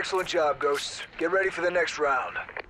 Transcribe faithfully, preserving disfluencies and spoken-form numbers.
Excellent job, Ghosts. Get ready for the next round.